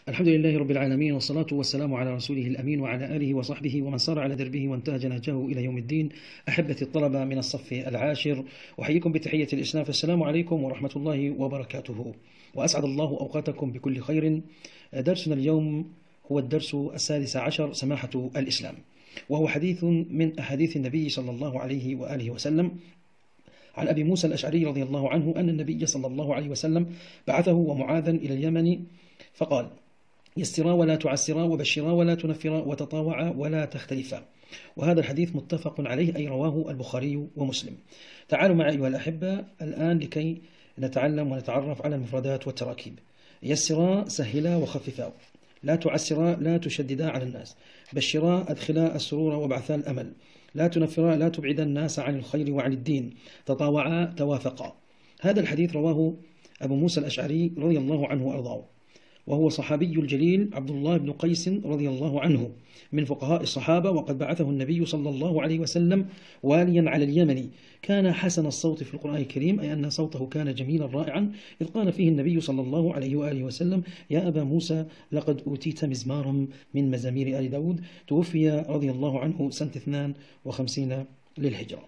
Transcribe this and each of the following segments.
الحمد لله رب العالمين، والصلاة والسلام على رسوله الأمين وعلى آله وصحبه ومن سار على دربه وانتهج نهجه إلى يوم الدين. أحبتي الطلبة من الصف العاشر، أحييكم بتحية الإسلام، فالسلام عليكم ورحمة الله وبركاته، وأسعد الله أوقاتكم بكل خير. درسنا اليوم هو الدرس السادس عشر، سماحة الإسلام، وهو حديث من أحاديث النبي صلى الله عليه وآله وسلم عن أبي موسى الأشعري رضي الله عنه أن النبي صلى الله عليه وسلم بعثه ومعاذا إلى اليمن فقال: يسرا ولا تعسرا، وبشرا ولا تنفرا، وتطاوعا ولا تختلفا. وهذا الحديث متفق عليه، أي رواه البخاري ومسلم. تعالوا معي أيها الأحبة الآن لكي نتعلم ونتعرف على المفردات والتراكيب. يسرا سهلا وخففا، لا تعسرا لا تشددا على الناس، بشرا أدخلا السرور وابعثا الأمل، لا تنفرا لا تبعدا الناس عن الخير وعن الدين، تطاوعا توافقا. هذا الحديث رواه أبو موسى الأشعري رضي الله عنه وأرضاه، وهو صحابي الجليل عبد الله بن قيس رضي الله عنه من فقهاء الصحابة، وقد بعثه النبي صلى الله عليه وسلم واليا على اليمن. كان حسن الصوت في القرآن الكريم، أي أن صوته كان جميلا رائعا، إذ قال فيه النبي صلى الله عليه وآله وسلم: يا أبا موسى لقد أوتيت مزمارا من مزامير آل داود. توفي رضي الله عنه سنة 52 للهجرة.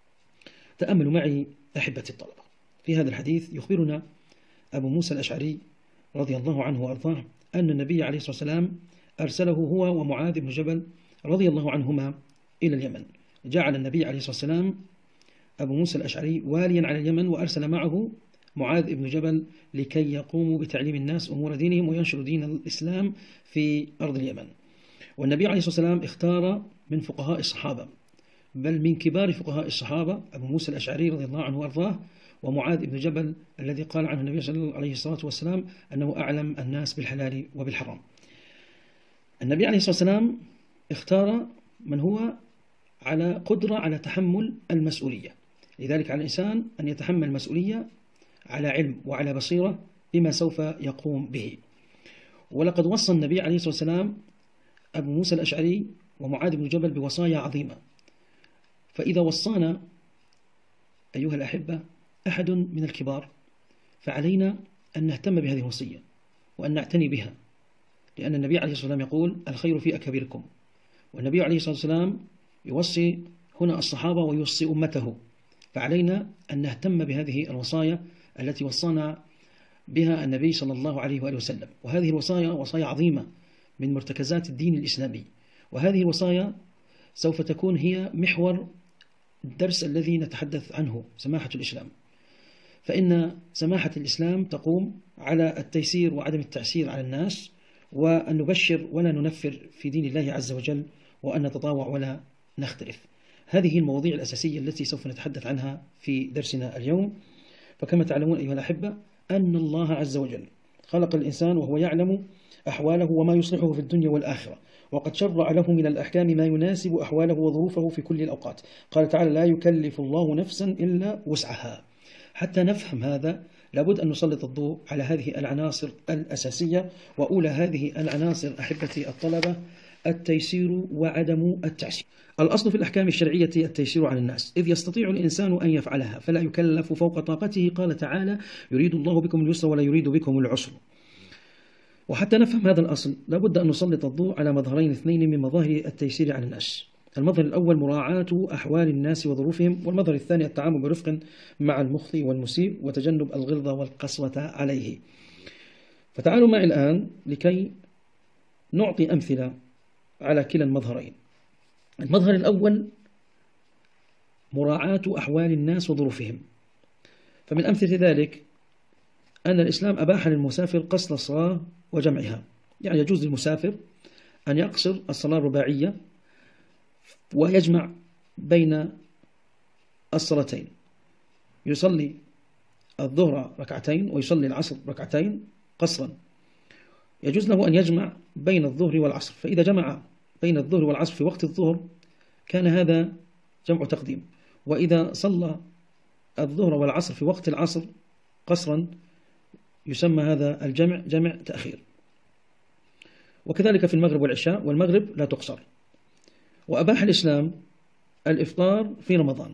تأملوا معي أحبتي الطلبة، في هذا الحديث يخبرنا أبو موسى الأشعري رضي الله عنه وأرضاه أن النبي عليه الصلاة والسلام أرسله هو ومعاذ بن جبل رضي الله عنهما إلى اليمن. جعل النبي عليه الصلاة والسلام أبو موسى الأشعري واليا على اليمن، وأرسل معه معاذ بن جبل لكي يقوموا بتعليم الناس أمور دينهم وينشروا دين الإسلام في أرض اليمن. والنبي عليه الصلاة والسلام اختار من فقهاء الصحابة، بل من كبار فقهاء الصحابة، أبو موسى الأشعري رضي الله عنه وأرضاه، ومعاذ بن جبل الذي قال عنه النبي صلى الله عليه الصلاة والسلام أنه أعلم الناس بالحلال وبالحرام. النبي عليه الصلاة والسلام اختار من هو على قدرة على تحمل المسؤولية، لذلك على الإنسان أن يتحمل المسؤولية على علم وعلى بصيرة بما سوف يقوم به. ولقد وصى النبي عليه الصلاة والسلام أبو موسى الأشعري ومعاذ بن جبل بوصايا عظيمة، فإذا وصانا أيها الأحبة أحد من الكبار فعلينا أن نهتم بهذه الوصية وأن نعتني بها، لأن النبي عليه الصلاة والسلام يقول: الخير في أكابركم. والنبي عليه الصلاة والسلام يوصي هنا الصحابة ويوصي أمته، فعلينا أن نهتم بهذه الوصايا التي وصانا بها النبي صلى الله عليه وآله وسلم. وهذه الوصايا وصايا عظيمة من مرتكزات الدين الإسلامي، وهذه الوصايا سوف تكون هي محور الدرس الذي نتحدث عنه، سماحة الإسلام. فإن سماحة الإسلام تقوم على التيسير وعدم التعسير على الناس، وأن نبشر ولا ننفر في دين الله عز وجل، وأن نتطاوع ولا نختلف. هذه المواضيع الأساسية التي سوف نتحدث عنها في درسنا اليوم. فكما تعلمون أيها الأحبة أن الله عز وجل خلق الإنسان وهو يعلم أحواله وما يصلحه في الدنيا والآخرة، وقد شرع له من الأحكام ما يناسب أحواله وظروفه في كل الأوقات. قال تعالى: لا يكلف الله نفسا إلا وسعها. حتى نفهم هذا لابد أن نسلط الضوء على هذه العناصر الأساسية، وأولى هذه العناصر أحبتي الطلبة التيسير وعدم التعسير. الأصل في الأحكام الشرعية التيسير على الناس، إذ يستطيع الإنسان أن يفعلها فلا يكلف فوق طاقته. قال تعالى: يريد الله بكم اليسر ولا يريد بكم العسر. وحتى نفهم هذا الأصل لابد أن نسلط الضوء على مظهرين اثنين من مظاهر التيسير على الناس. المظهر الأول مراعاة أحوال الناس وظروفهم، والمظهر الثاني التعامل برفق مع المخطئ والمسيء وتجنب الغلظة والقسوة عليه. فتعالوا معي الآن لكي نعطي أمثلة على كلا المظهرين. المظهر الأول مراعاة أحوال الناس وظروفهم، فمن أمثلة ذلك أن الإسلام أباح للمسافر قصر الصلاة وجمعها، يعني يجوز للمسافر أن يقصر الصلاة الرباعية ويجمع بين الصلاتين، يصلي الظهر ركعتين ويصلي العصر ركعتين قصرا. يجوز له أن يجمع بين الظهر والعصر، فإذا جمع بين الظهر والعصر في وقت الظهر كان هذا جمع تقديم، وإذا صلى الظهر والعصر في وقت العصر قصرا يسمى هذا الجمع جمع تأخير. وكذلك في المغرب والعشاء، والمغرب لا تقصر. وأباح الإسلام الإفطار في رمضان،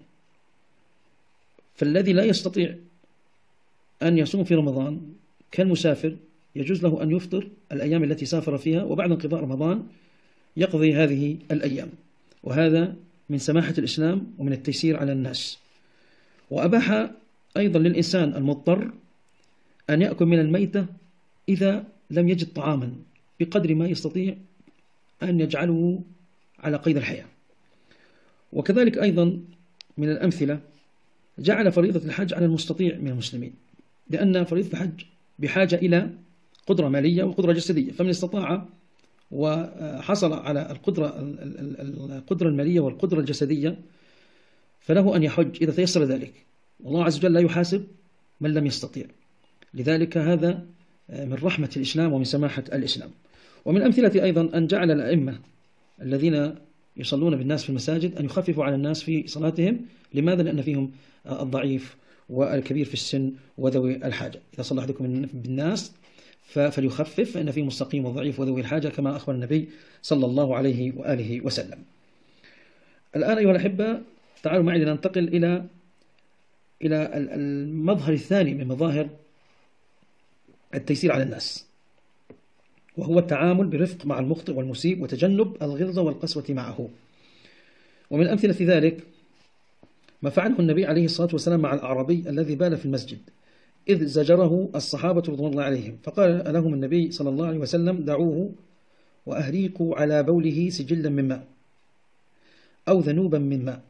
فالذي لا يستطيع أن يصوم في رمضان كالمسافر يجوز له أن يفطر الأيام التي سافر فيها، وبعد انقضاء رمضان يقضي هذه الأيام. وهذا من سماحة الإسلام ومن التيسير على الناس. وأباح أيضا للإنسان المضطر أن يأكل من الميتة إذا لم يجد طعاما بقدر ما يستطيع أن يجعله على قيد الحياة. وكذلك أيضا من الأمثلة جعل فريضة الحج على المستطيع من المسلمين، لأن فريضة الحج بحاجة إلى قدرة مالية وقدرة جسدية، فمن استطاع وحصل على القدرة المالية والقدرة الجسدية فله أن يحج إذا تيسر ذلك، والله عز وجل لا يحاسب من لم يستطيع. لذلك هذا من رحمة الإسلام ومن سماحة الإسلام. ومن أمثلة أيضا أن جعل الأئمة الذين يصلون بالناس في المساجد أن يخففوا على الناس في صلاتهم. لماذا؟ لأن فيهم الضعيف والكبير في السن وذوي الحاجة. إذا صلى أحدكم بالناس فليخفف، فإن فيه مستقيم وضعيف وذوي الحاجة، كما أخبر النبي صلى الله عليه وآله وسلم. الآن أيها الأحبة تعالوا معي لننتقل إلى المظهر الثاني من مظاهر التيسير على الناس، وهو التعامل برفق مع المخطئ والمسيء وتجنب الغلظة والقسوة معه. ومن أمثلة ذلك ما فعله النبي عليه الصلاة والسلام مع الأعرابي الذي بال في المسجد، إذ زجره الصحابة رضوان الله عليهم، فقال لهم النبي صلى الله عليه وسلم: دعوه وأهريقوا على بوله سجلا من ماء أو ذنوبا من ماء،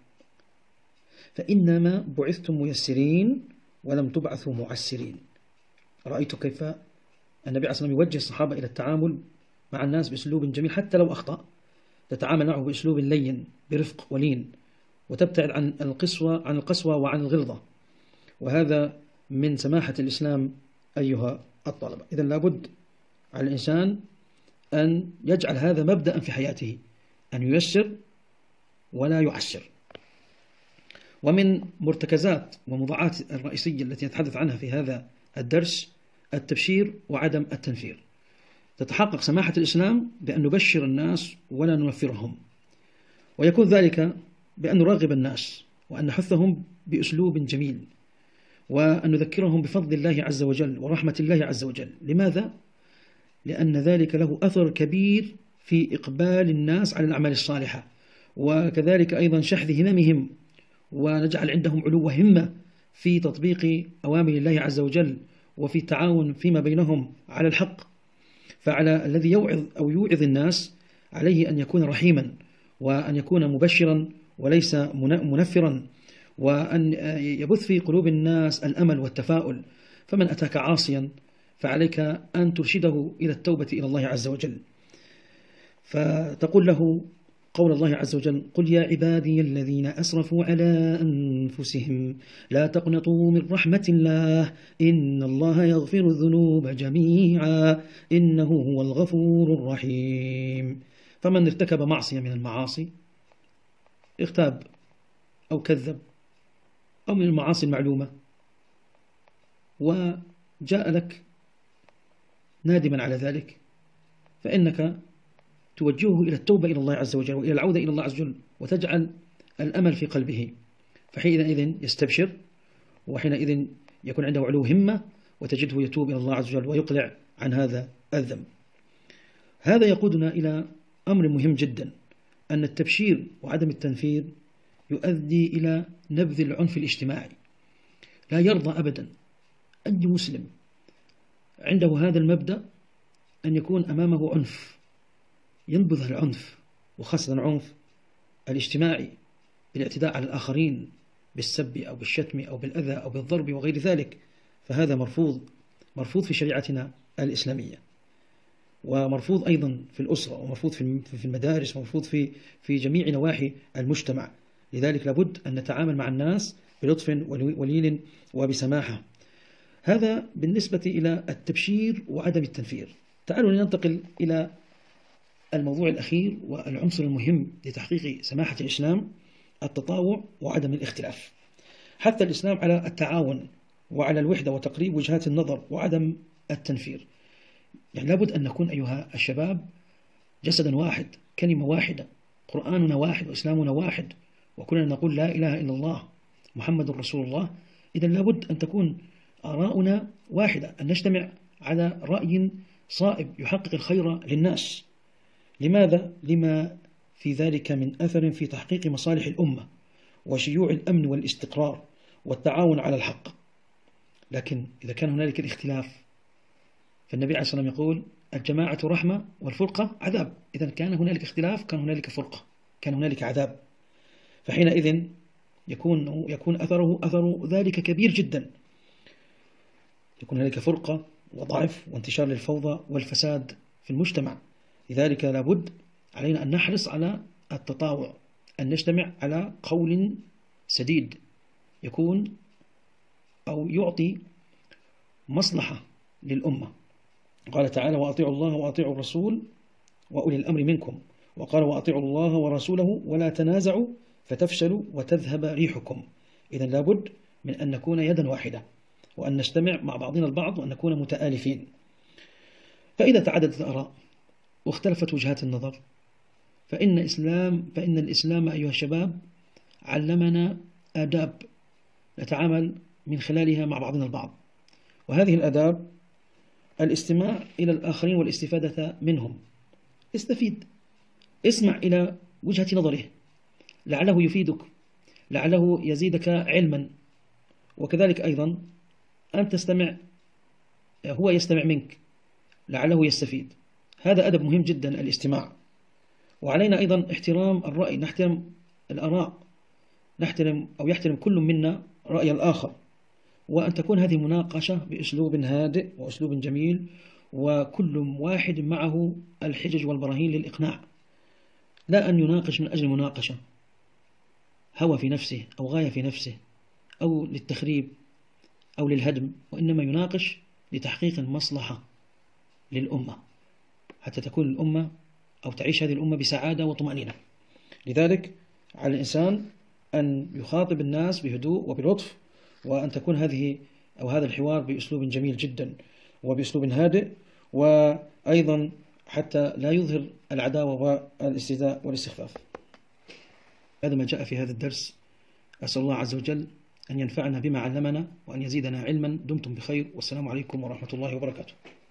فإنما بعثتم ميسرين ولم تبعثوا معسرين. رأيت كيف النبي عليه الصلاة والسلام يوجه الصحابة إلى التعامل مع الناس بأسلوب جميل، حتى لو أخطأ تتعامل معه بأسلوب لين برفق ولين، وتبتعد عن القسوة وعن الغلظة. وهذا من سماحة الإسلام أيها الطلبة. إذن لابد على الإنسان أن يجعل هذا مبدأ في حياته، أن ييسر ولا يعسر. ومن مرتكزات وموضوعات الرئيسية التي نتحدث عنها في هذا الدرس التبشير وعدم التنفير. تتحقق سماحة الإسلام بأن نبشر الناس ولا ننفرهم، ويكون ذلك بأن نرغب الناس وأن نحثهم بأسلوب جميل، وأن نذكرهم بفضل الله عز وجل ورحمة الله عز وجل. لماذا؟ لأن ذلك له أثر كبير في إقبال الناس على الأعمال الصالحة، وكذلك أيضا شحذ هممهم، ونجعل عندهم علو همة في تطبيق أوامر الله عز وجل وفي التعاون فيما بينهم على الحق. فعلى الذي يوعظ أو يوعظ الناس عليه أن يكون رحيما، وأن يكون مبشرا وليس منفرا، وأن يبث في قلوب الناس الأمل والتفاؤل. فمن أتاك عاصيا فعليك أن ترشده إلى التوبة إلى الله عز وجل، فتقول له قول الله عز وجل: قل يا عبادي الذين أسرفوا على أنفسهم لا تقنطوا من رحمة الله إن الله يغفر الذنوب جميعا إنه هو الغفور الرحيم. فمن ارتكب معصية من المعاصي، اغتاب أو كذب أو من المعاصي المعلومة، وجاء لك نادما على ذلك، فإنك توجهه إلى التوبة إلى الله عز وجل وإلى العودة إلى الله عز وجل، وتجعل الأمل في قلبه، فحينئذ يستبشر، وحينئذ يكون عنده علو همة، وتجده يتوب إلى الله عز وجل ويقلع عن هذا الذنب. هذا يقودنا إلى أمر مهم جدا، أن التبشير وعدم التنفير يؤدي إلى نبذ العنف الاجتماعي. لا يرضى أبدا أي مسلم عنده هذا المبدأ أن يكون أمامه عنف، ينبذ العنف، وخاصة العنف الاجتماعي بالاعتداء على الآخرين بالسب أو بالشتم أو بالأذى أو بالضرب وغير ذلك. فهذا مرفوض في شريعتنا الإسلامية، ومرفوض أيضا في الأسرة، ومرفوض في المدارس، ومرفوض في جميع نواحي المجتمع. لذلك لابد أن نتعامل مع الناس بلطف ولين وبسماحة. هذا بالنسبة إلى التبشير وعدم التنفير. تعالوا لننتقل إلى الموضوع الأخير والعنصر المهم لتحقيق سماحة الإسلام: التطاوع وعدم الاختلاف. حث الإسلام على التعاون وعلى الوحدة وتقريب وجهات النظر وعدم التنفير. يعني لابد أن نكون أيها الشباب جسدا واحد، كلمة واحدة، قرآننا واحد وإسلامنا واحد، وكلنا نقول لا إله إلا الله محمد رسول الله. إذن لابد أن تكون آراؤنا واحدة، أن نجتمع على رأي صائب يحقق الخير للناس. لماذا؟ لما في ذلك من أثر في تحقيق مصالح الأمة وشيوع الأمن والاستقرار والتعاون على الحق. لكن إذا كان هنالك الاختلاف، فالنبي عليه الصلاة والسلام يقول الجماعة رحمة والفرقة عذاب. إذا كان هنالك اختلاف، كان هنالك فرقة، كان هنالك عذاب. فحينئذ يكون أثر ذلك كبير جدا، يكون هنالك فرقة وضعف وانتشار للفوضى والفساد في المجتمع. لذلك لابد علينا أن نحرص على التطاوع، أن نجتمع على قول سديد يكون أو يعطي مصلحة للأمة. قال تعالى وأطيعوا الله وأطيعوا الرسول وأولي الأمر منكم، وقال وأطيعوا الله ورسوله ولا تنازعوا فتفشلوا وتذهب ريحكم. إذن لابد من أن نكون يدا واحدة، وأن نجتمع مع بعضنا البعض، وأن نكون متآلفين. فإذا تعددت الآراء واختلفت وجهات النظر، فإن الإسلام أيها الشباب علمنا آداب نتعامل من خلالها مع بعضنا البعض. وهذه الآداب الاستماع إلى الآخرين والاستفادة منهم. استفيد، اسمع إلى وجهة نظره، لعله يفيدك، لعله يزيدك علما. وكذلك أيضا أن تستمع، هو يستمع منك، لعله يستفيد. هذا أدب مهم جدا، الاستماع. وعلينا أيضا احترام الرأي، نحترم الآراء، يحترم كل منا رأي الآخر، وأن تكون هذه مناقشة بأسلوب هادئ وأسلوب جميل، وكل واحد معه الحجج والبراهين للإقناع، لا أن يناقش من أجل مناقشة، هوى في نفسه أو غاية في نفسه أو للتخريب أو للهدم، وإنما يناقش لتحقيق المصلحة للأمة، حتى تكون الأمة أو تعيش هذه الأمة بسعادة وطمأنينة. لذلك على الإنسان أن يخاطب الناس بهدوء وبلطف، وأن تكون هذا الحوار بأسلوب جميل جدا وبأسلوب هادئ، وأيضا حتى لا يظهر العداوة والاستهزاء والاستخفاف. هذا ما جاء في هذا الدرس. أسأل الله عز وجل أن ينفعنا بما علمنا وأن يزيدنا علما. دمتم بخير، والسلام عليكم ورحمة الله وبركاته.